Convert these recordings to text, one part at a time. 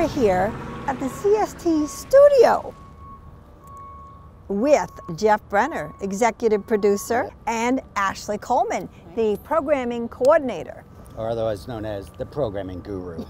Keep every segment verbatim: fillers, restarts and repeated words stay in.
We're here at the C S T studio with Jeff Brenner, executive producer, and Ashley Coleman, the programming coordinator. Or otherwise known as the programming guru.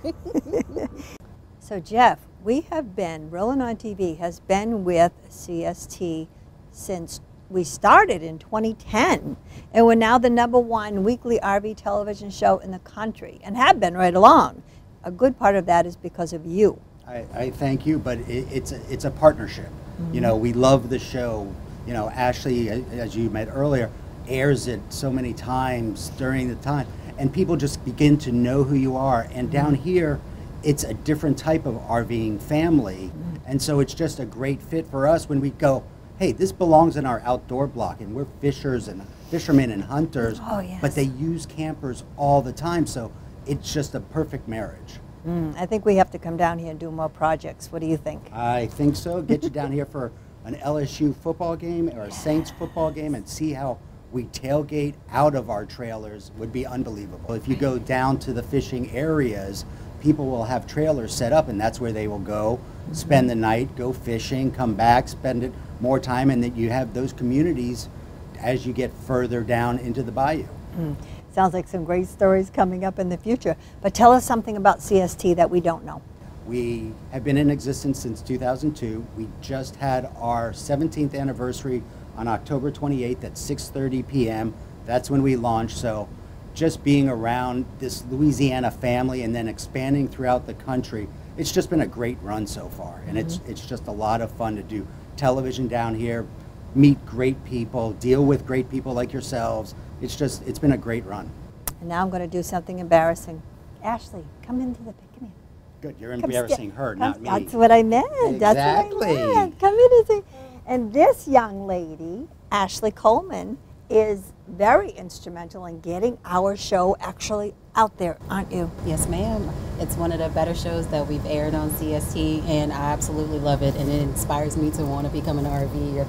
So Jeff, we have been, Rollin on T V has been with C S T since we started in twenty ten, and we're now the number one weekly R V television show in the country, and have been right along. A good part of that is because of you. I, I thank you, but it, it's, a, it's a partnership. Mm-hmm. You know, we love the show. You know, Ashley, as you met earlier, airs it so many times during the time, and people just begin to know who you are. And down here, it's a different type of RVing family, mm-hmm. and so it's just a great fit for us when we go, hey, this belongs in our outdoor block, and we're fishers and fishermen and hunters, oh, yes. but they use campers all the time, so it's just a perfect marriage. Mm, I think we have to come down here and do more projects. What do you think? I think so. Get you down here for an L S U football game or a Saints football game and see how we tailgate out of our trailers would be unbelievable. If you go down to the fishing areas, people will have trailers set up, and that's where they will go, spend the night, go fishing, come back, spend it more time, and that you have those communities as you get further down into the bayou. Mm. Sounds like some great stories coming up in the future. But tell us something about C S T that we don't know. We have been in existence since two thousand two. We just had our seventeenth anniversary on October twenty-eighth at six thirty p m That's when we launched. So just being around this Louisiana family and then expanding throughout the country, it's just been a great run so far. And mm-hmm. it's, it's just a lot of fun to do television down here, meet great people, deal with great people like yourselves. It's just, it's been a great run. And now I'm going to do something embarrassing. Ashley, come into the picnic. Good, you're Come embarrassing her, come, not me. That's what I meant. Exactly. That's what I meant. Come in and see. And this young lady, Ashley Coleman, is very instrumental in getting our show actually out there, aren't you? Yes, ma'am. It's one of the better shows that we've aired on C S T, and I absolutely love it, and it inspires me to want to become an RVer.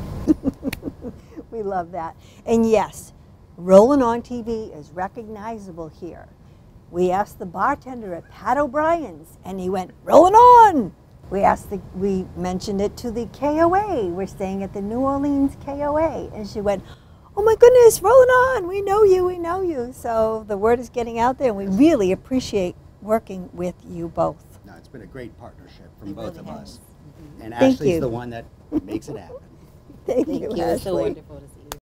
We love that. And yes, Rollin on T V is recognizable here. We asked the bartender at Pat O'Brien's, and he went, "Rollin on!" We asked the, we mentioned it to the K O A. We're staying at the New Orleans K O A, and she went, "Oh my goodness, Rollin on! We know you, we know you." So the word is getting out there, and we really appreciate working with you both. No, it's been a great partnership from It both really of has. us. And Thank Ashley's you. the one that makes it happen. Thank, Thank you, you. It's so Ashley. wonderful to see.